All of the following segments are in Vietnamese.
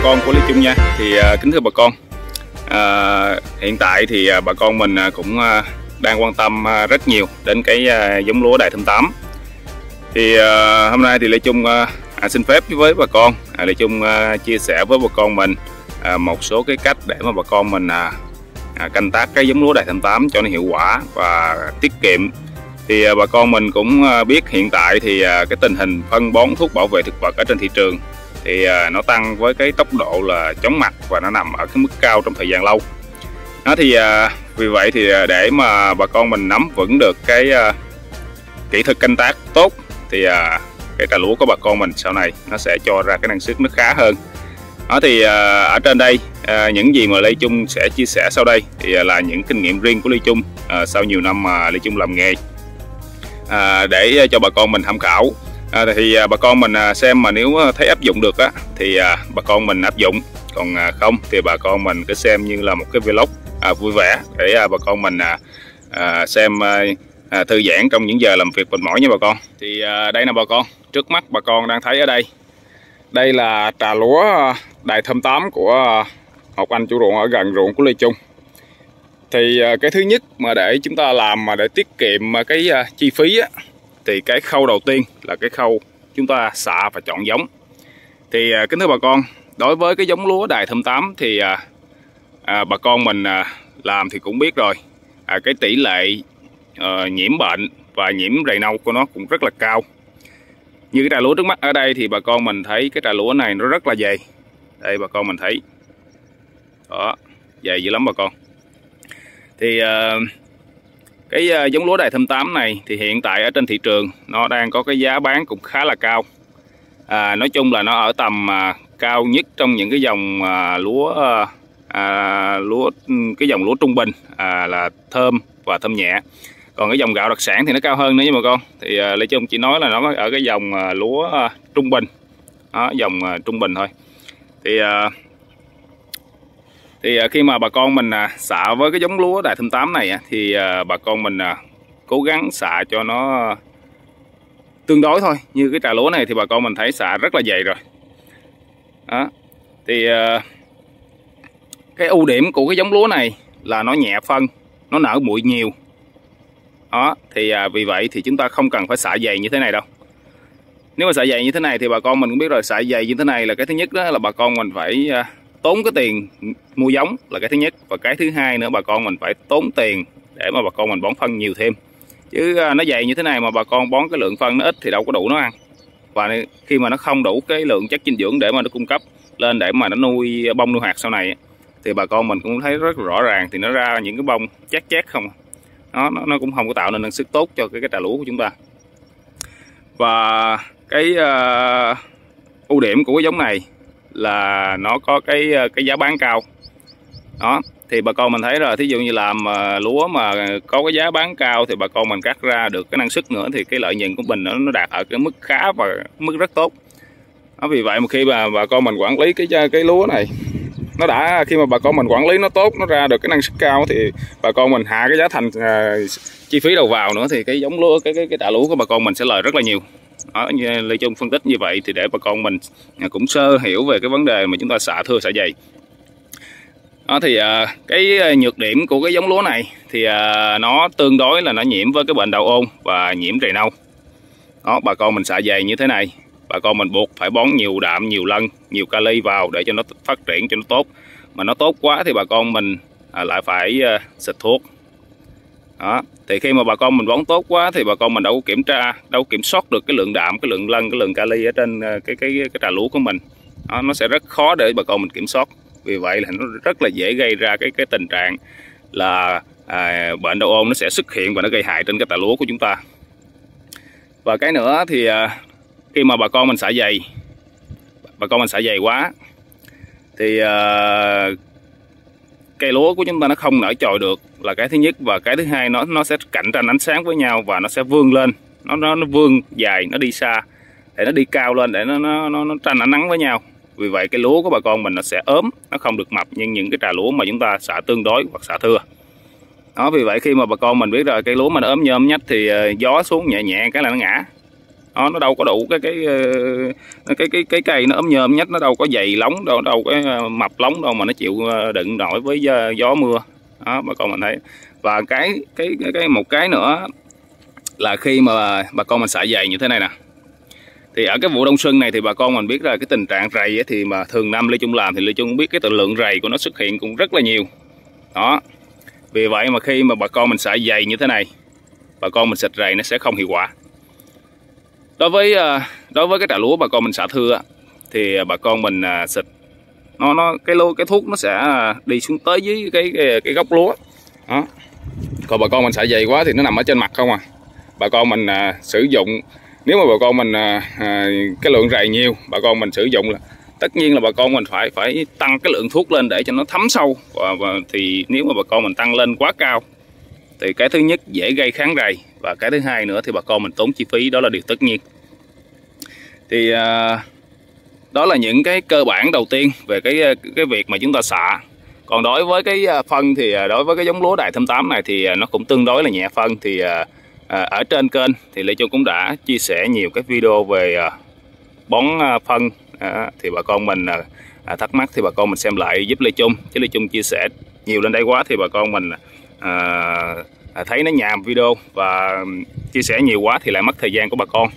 con của Lê Chung nha. Thì kính thưa bà con, hiện tại thì bà con mình cũng đang quan tâm rất nhiều đến cái giống lúa Đài Thơm 8. Thì hôm nay thì Lê Chung xin phép với bà con, Lê Chung chia sẻ với bà con mình một số cái cách để mà bà con mình canh tác cái giống lúa Đài Thơm 8 cho nó hiệu quả và tiết kiệm. Thì bà con mình cũng biết hiện tại thì cái tình hình phân bón thuốc bảo vệ thực vật ở trên thị trường thì nó tăng với cái tốc độ là chóng mặt và nó nằm ở cái mức cao trong thời gian lâu. Đó thì vì vậy thì để mà bà con mình nắm vững được cái kỹ thuật canh tác tốt thì cái trà lúa của bà con mình sau này nó sẽ cho ra cái năng suất nó khá hơn. Đó thì ở trên đây những gì mà Lê Chung sẽ chia sẻ sau đây thì là những kinh nghiệm riêng của Lê Chung sau nhiều năm mà Lê Chung làm nghề, để cho bà con mình tham khảo. Thì bà con mình xem mà nếu thấy áp dụng được á thì bà con mình áp dụng, còn không thì bà con mình cứ xem như là một cái vlog vui vẻ để bà con mình xem thư giãn trong những giờ làm việc mệt mỏi nha bà con. Thì đây nè bà con, trước mắt bà con đang thấy ở đây, đây là trà lúa Đài Thơm 8 của một anh chủ ruộng ở gần ruộng của Lê Chung. Thì cái thứ nhất mà để chúng ta làm mà để tiết kiệm cái chi phí á, thì cái khâu đầu tiên là cái khâu chúng ta xạ và chọn giống. Thì kính thưa bà con, đối với cái giống lúa Đài Thơm 8 thì bà con mình làm thì cũng biết rồi, cái tỷ lệ nhiễm bệnh và nhiễm rầy nâu của nó cũng rất là cao. Như cái trà lúa trước mắt ở đây thì bà con mình thấy cái trà lúa này nó rất là dày. Đây bà con mình thấy đó, dày dữ lắm bà con. Thì cái giống lúa Đài Thơm 8 này thì hiện tại ở trên thị trường nó đang có cái giá bán cũng khá là cao. Nói chung là nó ở tầm cao nhất trong những cái dòng cái dòng lúa trung bình là thơm và thơm nhẹ. Còn cái dòng gạo đặc sản thì nó cao hơn nữa nha bà con. Thì Lê Chung chỉ nói là nó ở cái dòng lúa trung bình, đó, dòng trung bình thôi. Thì khi mà bà con mình xạ với cái giống lúa Đài Thơm 8 này thì bà con mình cố gắng xạ cho nó tương đối thôi. Như cái trà lúa này thì bà con mình thấy xạ rất là dày rồi. Đó. Thì cái ưu điểm của cái giống lúa này là nó nhẹ phân, nó nở bụi nhiều. Đó, thì vì vậy thì chúng ta không cần phải xạ dày như thế này đâu. Nếu mà xạ dày như thế này thì bà con mình cũng biết rồi, xạ dày như thế này là cái thứ nhất đó là bà con mình phải tốn cái tiền mua giống là cái thứ nhất, và cái thứ hai nữa bà con mình phải tốn tiền để mà bà con mình bón phân nhiều thêm. Chứ nó dày như thế này mà bà con bón cái lượng phân nó ít thì đâu có đủ nó ăn. Và khi mà nó không đủ cái lượng chất dinh dưỡng để mà nó cung cấp lên để mà nó nuôi bông nuôi hạt sau này thì bà con mình cũng thấy rất rõ ràng, thì nó ra những cái bông chát chát không. Nó cũng không có tạo nên năng suất tốt cho cái trà lúa của chúng ta. Và cái ưu điểm của cái giống này là nó có cái giá bán cao. Đó, thì bà con mình thấy rồi, thí dụ như làm lúa mà có cái giá bán cao thì bà con mình cắt ra được cái năng suất nữa thì cái lợi nhuận của mình nó đạt ở cái mức khá và mức rất tốt. Đó, vì vậy mà khi mà bà con mình quản lý cái lúa này, nó đã khi mà bà con mình quản lý nó tốt, nó ra được cái năng suất cao thì bà con mình hạ cái giá thành chi phí đầu vào nữa thì cái giống lúa cái trà lúa của bà con mình sẽ lời rất là nhiều. Đó, như Lê Chung phân tích như vậy thì để bà con mình cũng sơ hiểu về cái vấn đề mà chúng ta xạ thưa xạ dày. Đó thì cái nhược điểm của cái giống lúa này thì nó tương đối là nó nhiễm với cái bệnh đạo ôn và nhiễm rầy nâu. Đó, bà con mình xạ dày như thế này, bà con mình buộc phải bón nhiều đạm, nhiều lân, nhiều kali vào để cho nó phát triển cho nó tốt. Mà nó tốt quá thì bà con mình lại phải xịt thuốc. Đó, thì khi mà bà con mình bón tốt quá thì bà con mình đâu có kiểm soát được cái lượng đạm, cái lượng lân, cái lượng kali ở trên cái trà lúa của mình. Đó, nó sẽ rất khó để bà con mình kiểm soát. Vì vậy là nó rất là dễ gây ra cái tình trạng là bệnh đậu ôn nó sẽ xuất hiện và nó gây hại trên cái trà lúa của chúng ta. Và cái nữa thì khi mà bà con mình xạ dày quá thì cây lúa của chúng ta nó không nở chồi được là cái thứ nhất, và cái thứ hai nó sẽ cạnh tranh ánh sáng với nhau và nó sẽ vươn lên, nó vươn dài, nó đi xa để nó đi cao lên để nó tranh ánh nắng với nhau. Vì vậy cái lúa của bà con mình nó sẽ ốm, nó không được mập như những cái trà lúa mà chúng ta xạ tương đối hoặc xạ thưa. Đó, vì vậy khi mà bà con mình biết rồi cây lúa mà nó ốm nhôm nhách thì gió xuống nhẹ nhẹ cái là nó ngã. nó đâu có đủ cái cây nó ốm nhôm nhất, nó đâu có dày lóng đâu cái mập lóng đâu mà nó chịu đựng nổi với gió mưa đó bà con mình thấy. Và một cái nữa là khi mà bà con mình xạ dày như thế này nè, thì ở cái vụ đông xuân này thì bà con mình biết là cái tình trạng rầy ấy, thì mà thường năm Lê Chung làm thì Lê Chung biết cái lượng rầy của nó xuất hiện cũng rất là nhiều đó. Vì vậy mà khi mà bà con mình xạ dày như thế này, bà con mình xịt rầy nó sẽ không hiệu quả. Đối với cái trà lúa bà con mình xạ thưa thì bà con mình xịt cái thuốc nó sẽ đi xuống tới dưới cái gốc lúa đó. Còn bà con mình xạ dày quá thì nó nằm ở trên mặt không à. Bà con mình sử dụng, nếu mà bà con mình cái lượng rầy nhiều, bà con mình sử dụng là tất nhiên là bà con mình phải tăng cái lượng thuốc lên để cho nó thấm sâu. Và thì nếu mà bà con mình tăng lên quá cao thì cái thứ nhất dễ gây kháng rầy, và cái thứ hai nữa thì bà con mình tốn chi phí, đó là điều tất nhiên. Thì đó là những cái cơ bản đầu tiên về cái việc mà chúng ta xạ. Còn đối với cái phân thì đối với cái giống lúa Đài Thơm 8 này thì nó cũng tương đối là nhẹ phân. Thì ở trên kênh thì Lê Chung cũng đã chia sẻ nhiều cái video về bón phân. Thì bà con mình thắc mắc thì bà con mình xem lại giúp Lê Chung, chứ Lê Chung chia sẻ nhiều lên đây quá thì bà con mình thấy nó nhàm video và chia sẻ nhiều quá thì lại mất thời gian của bà con.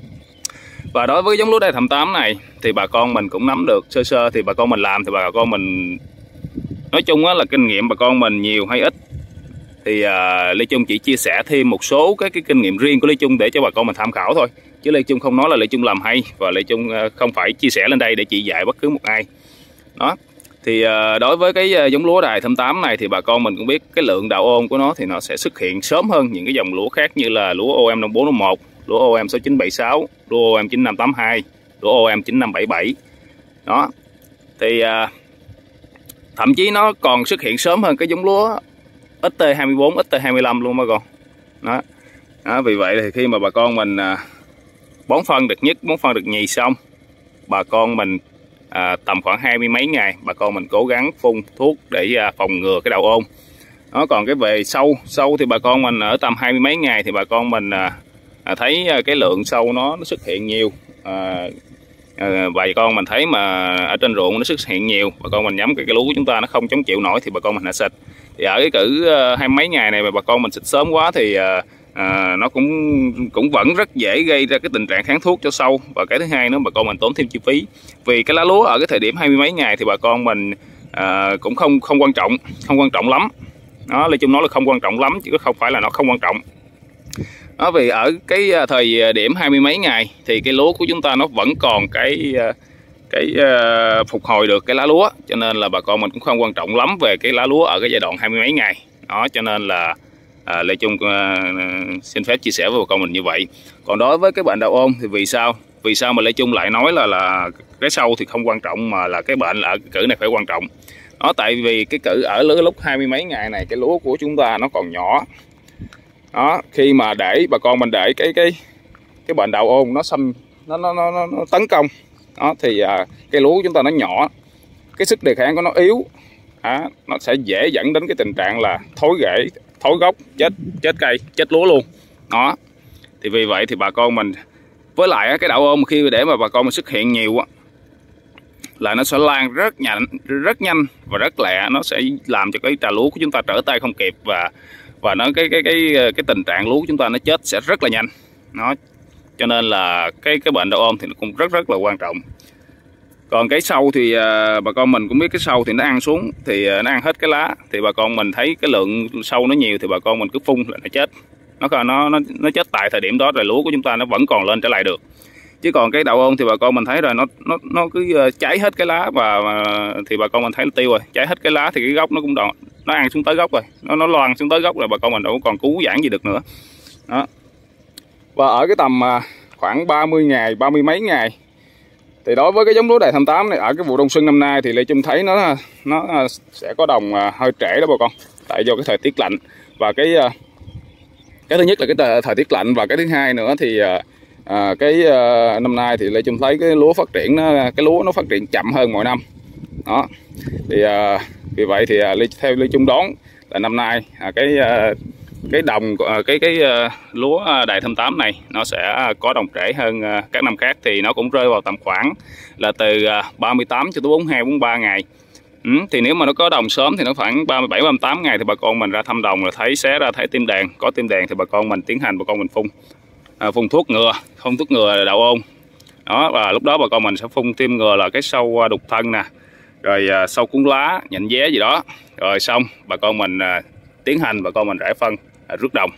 Và đối với giống lúa Đài Thơm 8 này thì bà con mình cũng nắm được sơ sơ, thì bà con mình làm thì bà con mình nói chung là kinh nghiệm bà con mình nhiều hay ít thì Lê Chung chỉ chia sẻ thêm một số cái kinh nghiệm riêng của Lê Chung để cho bà con mình tham khảo thôi, chứ Lê Chung không nói là Lê Chung làm hay, và Lê Chung không phải chia sẻ lên đây để chỉ dạy bất cứ một ai đó. Thì đối với cái giống lúa Đài Thơm 8 này thì bà con mình cũng biết cái lượng đạo ôn của nó thì nó sẽ xuất hiện sớm hơn những cái dòng lúa khác, như là lúa OM 5451, lúa OM 6976, lúa OM 9582, lúa OM 9577 đó. Thì thậm chí nó còn xuất hiện sớm hơn cái giống lúa XT24, XT25 luôn bà con đó. Vì vậy thì khi mà bà con mình bón phân được nhất, bón phân được nhì xong, bà con mình tầm khoảng 20 mấy ngày bà con mình cố gắng phun thuốc để phòng ngừa cái đạo ôn đó. Còn cái về sâu thì bà con mình ở tầm 20 mấy ngày thì bà con mình thấy cái lượng sâu nó xuất hiện nhiều. Bà con mình thấy mà ở trên ruộng nó xuất hiện nhiều, bà con mình nhắm cái lúa của chúng ta nó không chống chịu nổi thì bà con mình hãy xịt. Thì ở cái cử 20 mấy ngày này mà bà con mình xịt sớm quá thì nó cũng vẫn rất dễ gây ra cái tình trạng kháng thuốc cho sâu. Và cái thứ hai nữa, bà con mình tốn thêm chi phí, vì cái lá lúa ở cái thời điểm 20 mấy ngày thì bà con mình cũng không quan trọng lắm đó. Lê Chung nói là không quan trọng lắm chứ không phải là nó không quan trọng đó. Vì ở cái thời điểm 20 mấy ngày thì cái lúa của chúng ta nó vẫn còn cái phục hồi được cái lá lúa, cho nên là bà con mình cũng không quan trọng lắm về cái lá lúa ở cái giai đoạn 20 mấy ngày đó. Cho nên là Lê Chung xin phép chia sẻ với bà con mình như vậy. Còn đối với cái bệnh đạo ôn thì vì sao mà Lê Chung lại nói là cái sâu thì không quan trọng mà là cái bệnh ở cử này phải quan trọng đó. Tại vì cái cử ở lúc 20 mấy ngày này cái lúa của chúng ta nó còn nhỏ đó. Khi mà để bà con mình để cái bệnh đạo ôn nó tấn công đó thì cái lúa của chúng ta nó nhỏ, cái sức đề kháng của nó yếu đó, nó sẽ dễ dẫn đến cái tình trạng là thối rễ, thối gốc, chết cây, chết lúa luôn đó. Thì vì vậy thì bà con mình, với lại cái đạo ôn khi để mà bà con mình xuất hiện nhiều là nó sẽ lan rất nhanh và rất lẹ, nó sẽ làm cho cái trà lúa của chúng ta trở tay không kịp, và nó cái tình trạng lúa chúng ta nó chết sẽ rất là nhanh nó. Cho nên là cái bệnh đạo ôn thì nó cũng rất là quan trọng. Còn cái sâu thì bà con mình cũng biết, cái sâu thì nó ăn xuống thì nó ăn hết cái lá, thì bà con mình thấy cái lượng sâu nó nhiều thì bà con mình cứ phun là nó chết, nó chết tại thời điểm đó, rồi lúa của chúng ta nó vẫn còn lên trở lại được. Chứ còn cái đạo ôn thì bà con mình thấy rồi nó cứ cháy hết cái lá, và thì bà con mình thấy là tiêu rồi, cháy hết cái lá thì cái gốc nó cũng đòn, nó ăn xuống tới gốc rồi, nó loang xuống tới gốc rồi, bà con mình đâu còn cứu vãn gì được nữa đó. Và ở cái tầm khoảng 30 mấy ngày thì đối với cái giống lúa Đài Thơm 8 này, ở cái vụ đông xuân năm nay thì Lê Chung thấy nó sẽ có đồng hơi trễ đó bà con, tại do cái thời tiết lạnh. Và cái thứ nhất là cái thời tiết lạnh, và cái thứ hai nữa thì năm nay thì Lê Chung thấy cái lúa phát triển nó phát triển chậm hơn mọi năm đó. Thì vì vậy thì theo Lê Chung đoán là năm nay cái đồng lúa Đài Thơm 8 này nó sẽ có đồng trễ hơn các năm khác, thì nó cũng rơi vào tầm khoảng là từ 38 cho tới 42 43 ngày. Thì nếu mà nó có đồng sớm thì nó khoảng 37 38 ngày thì bà con mình ra thăm đồng là thấy xé ra thấy tim đàn, có tim đàn thì bà con mình tiến hành bà con mình phun thuốc ngừa, phun thuốc ngừa đậu ôn đó, và lúc đó bà con mình sẽ phun tiêm ngừa là cái sâu đục thân nè, rồi sâu cuốn lá, nhện vé gì đó, rồi xong bà con mình tiến hành bà con mình rải phân rước đồng.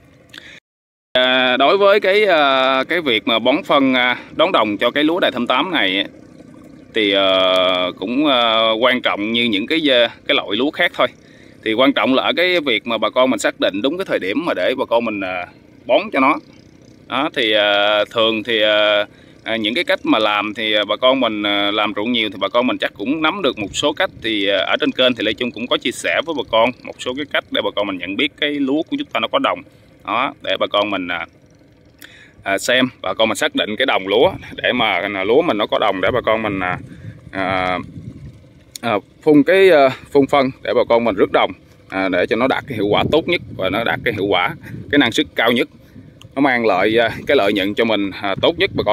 Đối với cái việc mà bón phân đón đồng cho cái lúa Đài Thơm 8 này thì cũng quan trọng như những cái loại lúa khác thôi. Thì quan trọng là ở cái việc mà bà con mình xác định đúng cái thời điểm mà để bà con mình bón cho nó. Đó thì thường thì những cái cách mà làm thì bà con mình làm ruộng nhiều thì bà con mình chắc cũng nắm được một số cách. Thì ở trên kênh thì Lê Trung cũng có chia sẻ với bà con một số cái cách để bà con mình nhận biết cái lúa của chúng ta nó có đồng. Đó, để bà con mình xem, bà con mình xác định cái đồng lúa để mà lúa mình nó có đồng, để bà con mình phun phân để bà con mình rước đồng để cho nó đạt cái hiệu quả tốt nhất và nó đạt cái hiệu quả, cái năng suất cao nhất, nó mang lại cái lợi nhuận cho mình tốt nhất bà con.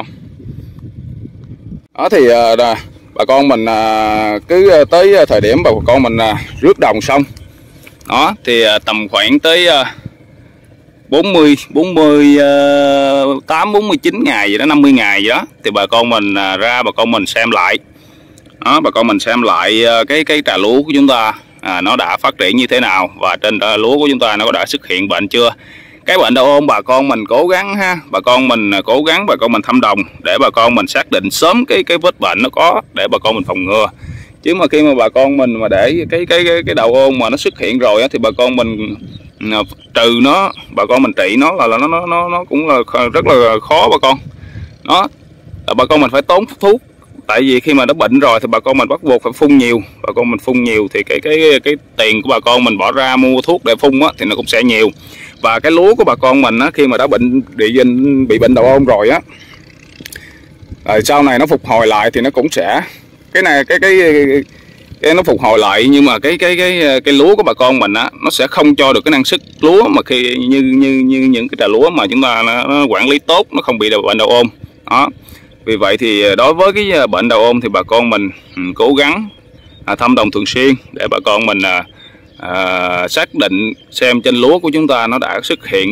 Đó thì bà con mình cứ tới thời điểm bà con mình rước đồng xong đó thì tầm khoảng tới 48 49 ngày gì đó, 50 ngày gì đó thì bà con mình ra bà con mình xem lại. Đó, bà con mình xem lại cái trà lúa của chúng ta nó đã phát triển như thế nào, và trên lúa của chúng ta nó đã xuất hiện bệnh chưa. Cái bệnh đậu ôn bà con mình cố gắng bà con mình cố gắng bà con mình thăm đồng để bà con mình xác định sớm cái vết bệnh nó có để bà con mình phòng ngừa. Chứ mà khi mà bà con mình mà để cái đậu ôn mà nó xuất hiện rồi thì bà con mình trừ nó, bà con mình trị nó là nó cũng là rất là khó bà con. Đó, bà con mình phải tốn thuốc, tại vì khi mà nó bệnh rồi thì bà con mình bắt buộc phải phun nhiều. Bà con mình phun nhiều thì cái tiền của bà con mình bỏ ra mua thuốc để phun thì nó cũng sẽ nhiều. Và cái lúa của bà con mình khi mà đã bị bệnh đậu ôn rồi sau này nó phục hồi lại thì nó cũng sẽ cái nó phục hồi lại, nhưng mà cái lúa của bà con mình nó sẽ không cho được cái năng suất lúa mà khi như những cái trà lúa mà chúng ta nó quản lý tốt, nó không bị bệnh đậu ôn. Đó, vì vậy thì đối với cái bệnh đậu ôn thì bà con mình cố gắng thăm đồng thường xuyên để bà con mình xác định xem trên lúa của chúng ta nó đã xuất hiện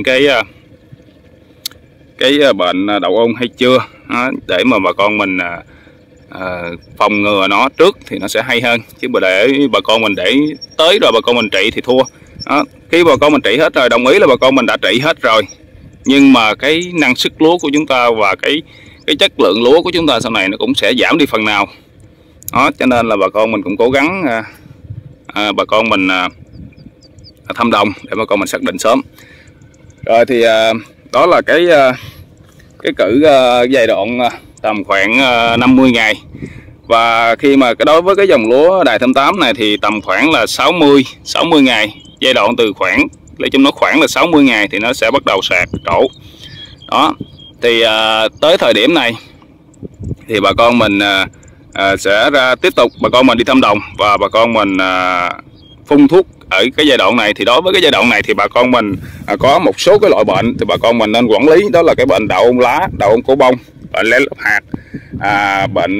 cái bệnh đậu ôn hay chưa. Đó, để mà bà con mình phòng ngừa nó trước thì nó sẽ hay hơn. Chứ mà để bà con mình để tới rồi bà con mình trị thì thua. Đó, khi bà con mình trị hết rồi, đồng ý là bà con mình đã trị hết rồi, nhưng mà cái năng suất lúa của chúng ta và cái chất lượng lúa của chúng ta sau này nó cũng sẽ giảm đi phần nào. Đó, cho nên là bà con mình cũng cố gắng bà con mình thăm đồng để bà con mình xác định sớm. Rồi thì đó là cái cử giai đoạn tầm khoảng 50 ngày. Và khi mà đối với cái dòng lúa Đài Thơm 8 này thì tầm khoảng là 60 ngày, giai đoạn từ khoảng lấy chung nó khoảng là 60 ngày thì nó sẽ bắt đầu sạc trổ. Đó thì tới thời điểm này thì bà con mình sẽ ra tiếp tục bà con mình đi thăm đồng và bà con mình phun thuốc ở cái giai đoạn này. Thì đối với cái giai đoạn này thì bà con mình có một số cái loại bệnh thì bà con mình nên quản lý, đó là cái bệnh đậu ôn lá, đậu ôn cổ bông, bệnh lá lọc hạt, bệnh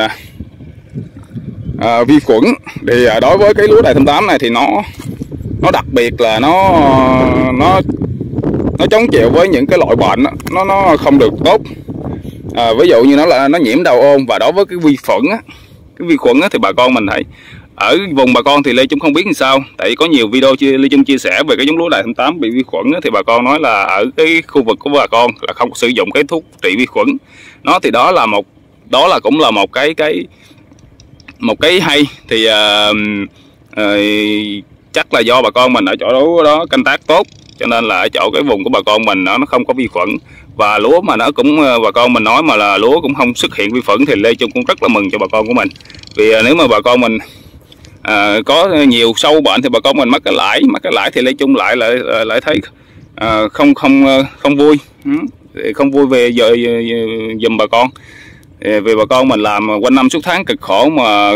vi khuẩn. Thì đối với cái lúa Đài Thơm 8 này thì nó đặc biệt là nó chống chịu với những cái loại bệnh nó không được tốt. Ví dụ như nó nhiễm đậu ôn, và đối với cái vi khuẩn thì bà con mình thấy ở vùng bà con thì Lê Trung không biết làm sao, tại vì có nhiều video Lê Trung chia sẻ về cái giống lúa Đài Thơm 8 bị vi khuẩn thì bà con nói là ở cái khu vực của bà con là không sử dụng cái thuốc trị vi khuẩn. Nó thì đó là cũng là một cái hay. Thì chắc là do bà con mình ở chỗ đó canh tác tốt, cho nên là ở chỗ cái vùng của bà con mình nó không có vi khuẩn. Và lúa mà nó cũng bà con mình nói mà là lúa cũng không xuất hiện vi khuẩn thì Lê Trung cũng rất là mừng cho bà con của mình. Vì nếu mà bà con mình có nhiều sâu bệnh thì bà con mình mắc cái lãi thì Lê Trung lại thấy không vui, không vui về giùm bà con. Vì bà con mình làm quanh năm suốt tháng cực khổ mà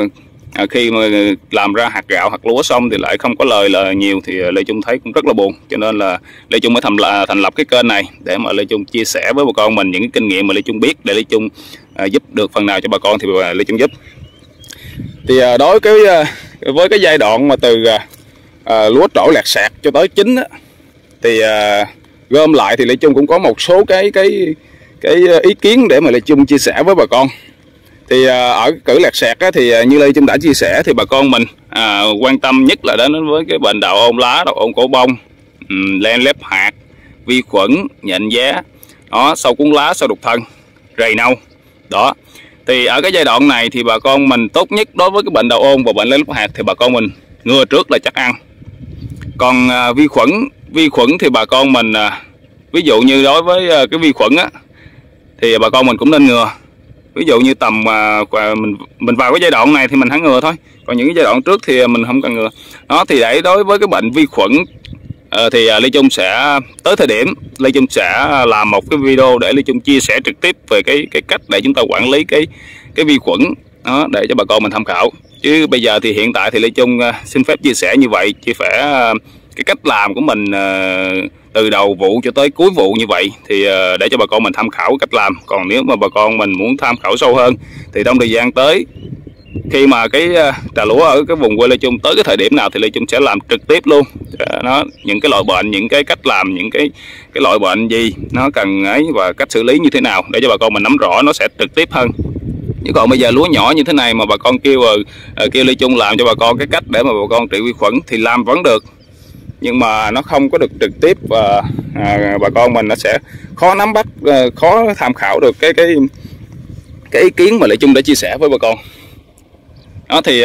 khi mà làm ra hạt gạo hạt lúa xong thì lại không có lời nhiều thì Lê Chung thấy cũng rất là buồn, cho nên là Lê Chung mới thành lập cái kênh này để mà Lê Chung chia sẻ với bà con mình những cái kinh nghiệm mà Lê Chung biết để Lê Chung giúp được phần nào cho bà con thì Lê Chung giúp. Thì đối với cái giai đoạn mà từ lúa trổ lẹt sẹt cho tới chín á, thì gom lại thì Lê Chung cũng có một số cái ý kiến để mà Lê Chung chia sẻ với bà con. Thì ở cử lẹt sẹt á, thì như Lê Chung đã chia sẻ thì bà con mình quan tâm nhất là đến với cái bệnh đậu ôn lá, đậu ôn cổ bông, len lép hạt, vi khuẩn, nhện giá, đó, sâu cuốn lá, sâu đục thân, rầy nâu. Đó. Thì ở cái giai đoạn này thì bà con mình tốt nhất đối với cái bệnh đậu ôn và bệnh len lép hạt thì bà con mình ngừa trước là chắc ăn. Còn vi khuẩn thì bà con mình ví dụ như đối với cái vi khuẩn á thì bà con mình cũng nên ngừa. Ví dụ như tầm mình vào cái giai đoạn này thì mình hãy ngừa thôi, còn những cái giai đoạn trước thì mình không cần ngừa. Đó, thì để đối với cái bệnh vi khuẩn thì Lê Chung sẽ tới thời điểm Lê Chung sẽ làm một cái video để Lê Chung chia sẻ trực tiếp về cái cách để chúng ta quản lý cái vi khuẩn đó, để cho bà con mình tham khảo. Chứ bây giờ thì hiện tại thì Lê Chung xin phép chia sẻ như vậy, chia sẻ cái cách làm của mình từ đầu vụ cho tới cuối vụ như vậy thì để cho bà con mình tham khảo cách làm. Còn nếu mà bà con mình muốn tham khảo sâu hơn thì trong thời gian tới, khi mà cái trà lúa ở cái vùng quê Lê Chung tới cái thời điểm nào thì Lê Chung sẽ làm trực tiếp luôn nó, những cái loại bệnh, những cái cách làm, những cái loại bệnh gì nó cần ấy và cách xử lý như thế nào để cho bà con mình nắm rõ, nó sẽ trực tiếp hơn. Chứ còn bây giờ lúa nhỏ như thế này mà bà con kêu Lê Chung làm cho bà con cái cách để mà bà con trị vi khuẩn thì làm vẫn được, nhưng mà nó không có được trực tiếp và bà con mình nó sẽ khó nắm bắt, khó tham khảo được cái ý kiến mà Lê Chung đã chia sẻ với bà con. Đó thì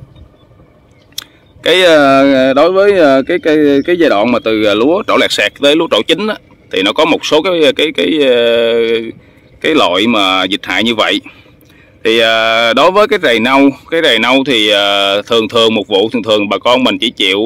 đối với cái giai đoạn mà từ lúa trổ lẹt sẹt tới lúa trổ chín á, thì nó có một số cái loại mà dịch hại như vậy. Thì đối với cái rầy nâu thì thường một vụ thường bà con mình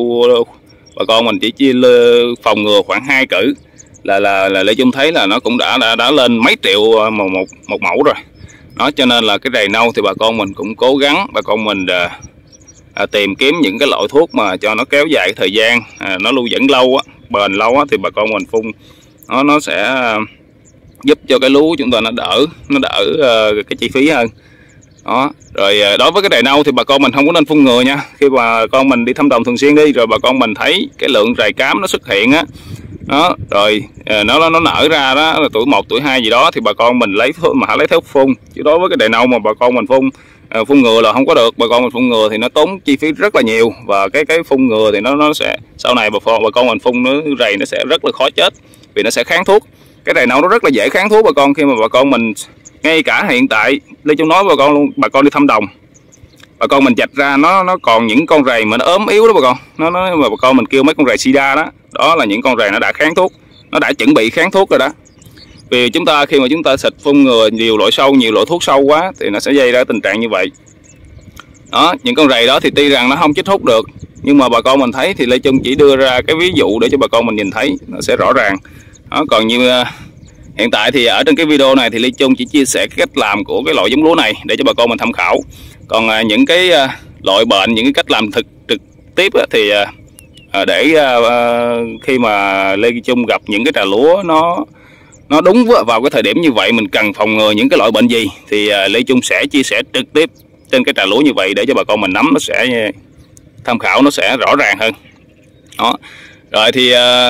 chỉ phòng ngừa khoảng 2 cử là Lê Chung thấy là nó cũng đã lên mấy triệu một mẫu rồi. Đó, cho nên là cái rầy nâu thì bà con mình cũng cố gắng bà con mình tìm kiếm những cái loại thuốc mà cho nó kéo dài cái thời gian, nó lưu dẫn lâu á, bền lâu á, thì bà con mình phun nó sẽ giúp cho cái lúa chúng ta nó đỡ cái chi phí hơn. Đó. Rồi đối với cái rầy nâu thì bà con mình không có nên phun ngừa nha. Khi bà con mình đi thăm đồng thường xuyên đi, rồi bà con mình thấy cái lượng rầy cám nó xuất hiện á, đó, rồi nó nở ra đó là tuổi 1, tuổi 2 gì đó thì bà con mình lấy thuốc phun. Chứ đối với cái rầy nâu mà bà con mình phun ngừa là không có được. Bà con mình phun ngừa thì nó tốn chi phí rất là nhiều, và cái phun ngừa thì nó sẽ sau này bà con mình phun rầy nó sẽ rất là khó chết vì nó sẽ kháng thuốc. Cái rầy nâu nó rất là dễ kháng thuốc bà con. Khi mà bà con mình ngay cả hiện tại Lê Chung nói bà con luôn, bà con đi thăm đồng, bà con mình chạch ra nó còn những con rầy mà nó ốm yếu đó bà con, nó mà bà con mình kêu mấy con rầy sida đó là những con rầy nó đã kháng thuốc, nó đã chuẩn bị kháng thuốc rồi đó. Vì khi mà chúng ta xịt phun ngừa nhiều loại sâu, nhiều loại thuốc sâu quá thì nó sẽ gây ra tình trạng như vậy. Đó, những con rầy đó thì tuy rằng nó không chích hút được, nhưng mà bà con mình thấy thì Lê Chung chỉ đưa ra cái ví dụ để cho bà con mình nhìn thấy nó sẽ rõ ràng. Đó, còn như hiện tại thì ở trên cái video này thì Lê Chung chỉ chia sẻ cái cách làm của cái loại giống lúa này để cho bà con mình tham khảo. Còn những cái loại bệnh, những cái cách làm trực tiếp thì để khi mà Lê Chung gặp những cái trà lúa nó đúng vào cái thời điểm như vậy, mình cần phòng ngừa những cái loại bệnh gì thì Lê Chung sẽ chia sẻ trực tiếp trên cái trà lúa như vậy để cho bà con mình nắm, nó sẽ tham khảo, nó sẽ rõ ràng hơn. Đó. Rồi thì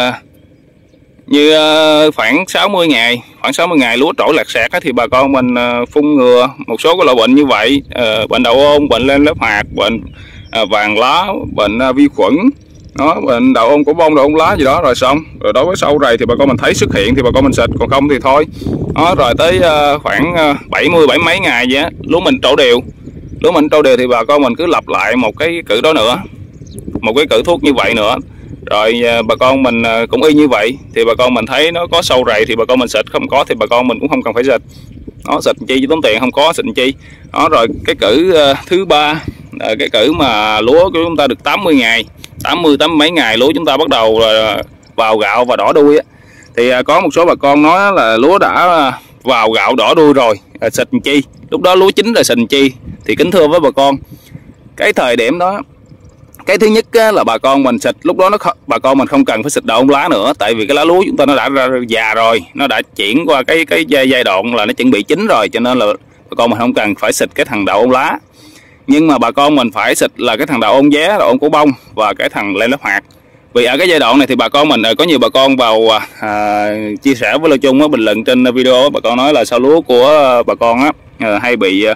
như khoảng 60 ngày lúa trổ lẹt sẹt thì bà con mình phun ngừa một số cái loại bệnh như vậy, bệnh đậu ôn, bệnh len lép hạt, bệnh vàng lá, bệnh vi khuẩn, đó, bệnh đậu ôn cổ bông, đậu ôn lá gì đó, rồi xong. Rồi đối với sâu rầy thì bà con mình thấy xuất hiện thì bà con mình xịt, còn không thì thôi. Đó, rồi tới khoảng 70 mấy ngày vậy á, lúa mình trổ đều thì bà con mình cứ lặp lại một cái cử đó nữa, một cái cử thuốc như vậy nữa. Rồi bà con mình cũng y như vậy, thì bà con mình thấy nó có sâu rầy thì bà con mình xịt, không có thì bà con mình cũng không cần phải xịt. Nó xịt chi chứ tốn tiền, không có xịt chi. Đó, rồi cái cử thứ ba, cái cử mà lúa của chúng ta được 80 mấy ngày lúa chúng ta bắt đầu vào gạo và đỏ đuôi á, thì có một số bà con nói là lúa đã vào gạo đỏ đuôi rồi, xịt chi, lúc đó lúa chín rồi xịt chi. Thì kính thưa với bà con, Cái thời điểm đó, cái thứ nhất á, là bà con mình xịt lúc đó bà con mình không cần phải xịt đậu ong lá nữa, tại vì cái lá lúa chúng ta nó đã ra già rồi, nó đã chuyển qua cái giai đoạn là nó chuẩn bị chín rồi, cho nên là bà con mình không cần phải xịt cái thằng đậu ong lá. Nhưng mà bà con mình phải xịt là cái thằng đậu ong vé, đậu ong cổ bông và cái thằng lem lép hạt. Vì ở cái giai đoạn này thì bà con mình có nhiều bà con vào chia sẻ với Lê Trung á, bình luận trên video, bà con nói là sao lúa của bà con á hay bị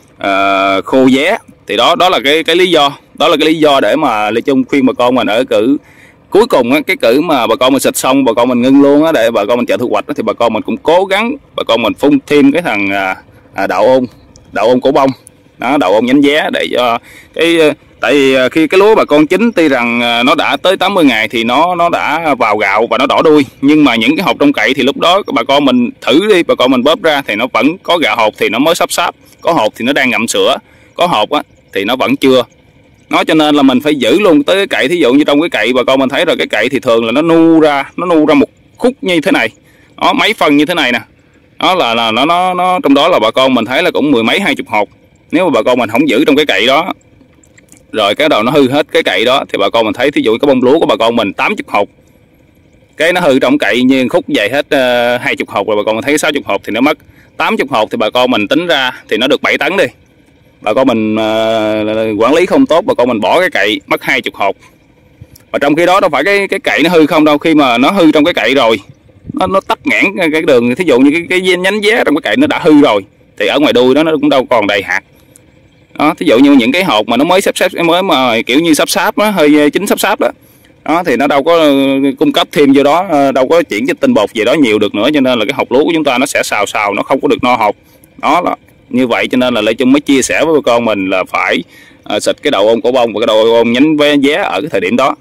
khô vé. Thì đó là cái lý do, đó là cái lý do để mà Lê Trung khuyên bà con mình ở cử cuối cùng á, cái cử mà bà con mình xịt xong bà con mình ngưng luôn á, để bà con mình chờ thu hoạch á, thì bà con mình cũng cố gắng bà con mình phun thêm cái thằng đậu ong cổ bông đó, đậu ong nhánh vé, để cho cái tại vì khi cái lúa bà con chín, tuy rằng nó đã tới 80 ngày thì nó đã vào gạo và nó đỏ đuôi, nhưng mà những cái hột trong cậy thì lúc đó bà con mình thử đi, bà con mình bóp ra thì nó vẫn có gạo hột thì nó mới sáp, có hột thì nó đang ngậm sữa, có hột á thì nó vẫn chưa. Nó cho nên là mình phải giữ luôn tới cái cậy. Thí dụ như trong cái cậy bà con mình thấy rồi, cái cậy thì thường là nó nu ra một khúc như thế này, nó mấy phân như thế này nè, đó là nó trong đó là bà con mình thấy là cũng mười mấy 20 hột. Nếu mà bà con mình không giữ trong cái cậy đó rồi cái đầu nó hư hết cái cậy đó thì bà con mình thấy, thí dụ cái bông lúa của bà con mình 80 hột, cái nó hư trong cậy như khúc dày hết 20 hột rồi bà con mình thấy 60 hột thì nó mất 80 hột, thì bà con mình tính ra thì nó được 7 tấn đi. Bà con mình quản lý không tốt, bà con mình bỏ cái cậy mất 20 hột. Và trong khi đó đâu phải cái cậy nó hư không đâu, khi mà nó hư trong cái cậy rồi nó tắc nghẽn cái đường, thí dụ như cái nhánh vé trong cái cậy nó đã hư rồi thì ở ngoài đuôi đó nó cũng đâu còn đầy hạt đó. Thí dụ như những cái hột mà nó mới mới mà kiểu như sáp đó, hơi chín sáp đó thì nó đâu có cung cấp thêm vô đó, đâu có chuyển cái tinh bột về đó nhiều được nữa, cho nên là cái hột lúa của chúng ta nó sẽ xào, nó không có được no hột đó là như vậy. Cho nên là Lê Trung mới chia sẻ với bà con mình là phải xịt cái đậu ong cổ bông và cái đậu ong nhánh vé ở cái thời điểm đó.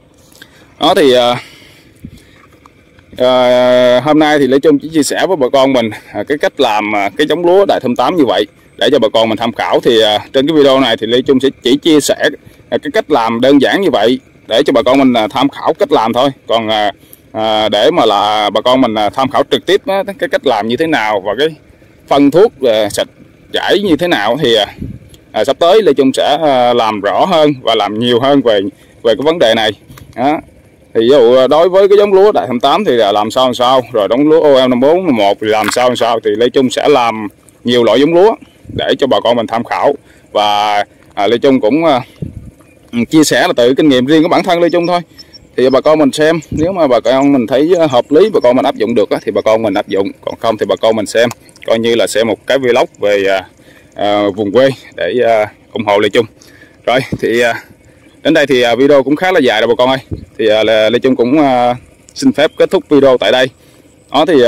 Đó thì hôm nay thì Lê Trung chỉ chia sẻ với bà con mình cái cách làm cái giống lúa Đại Thơm 8 như vậy để cho bà con mình tham khảo. Thì trên cái video này thì Lê Trung sẽ chỉ chia sẻ cái cách làm đơn giản như vậy để cho bà con mình tham khảo cách làm thôi. Còn để mà là bà con mình tham khảo trực tiếp cái cách làm như thế nào và cái phân thuốc xịt chải như thế nào thì sắp tới Lê Trung sẽ làm rõ hơn và làm nhiều hơn về cái vấn đề này đó. Thì ví dụ đối với cái giống lúa Đại Thơm 8 thì là làm sao rồi giống lúa OL 5451 thì làm sao thì Lê Trung sẽ làm nhiều loại giống lúa để cho bà con mình tham khảo. Và Lê Trung cũng chia sẻ là từ kinh nghiệm riêng của bản thân Lê Trung thôi, thì bà con mình xem, nếu mà bà con mình thấy hợp lý, bà con mình áp dụng được thì bà con mình áp dụng, còn không thì bà con mình xem coi như là xem một cái vlog về vùng quê để ủng hộ Lê Trung. Rồi thì đến đây thì video cũng khá là dài rồi bà con ơi, thì Lê Trung cũng xin phép kết thúc video tại đây. Đó thì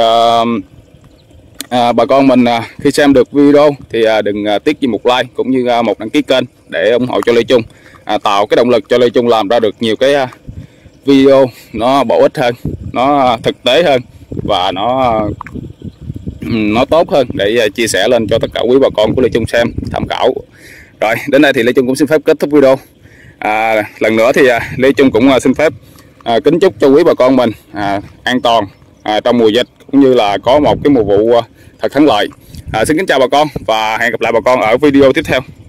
bà con mình khi xem được video thì đừng tiếc gì một like cũng như một đăng ký kênh để ủng hộ cho Lê Trung, tạo cái động lực cho Lê Trung làm ra được nhiều cái video nó bổ ích hơn, nó thực tế hơn và nó tốt hơn để chia sẻ lên cho tất cả quý bà con của Lê Trung xem tham khảo. Rồi đến đây thì Lê Trung cũng xin phép kết thúc video. Lần nữa thì Lê Trung cũng xin phép kính chúc cho quý bà con mình an toàn trong mùa dịch cũng như là có một cái mùa vụ thật thắng lợi. Xin kính chào bà con và hẹn gặp lại bà con ở video tiếp theo.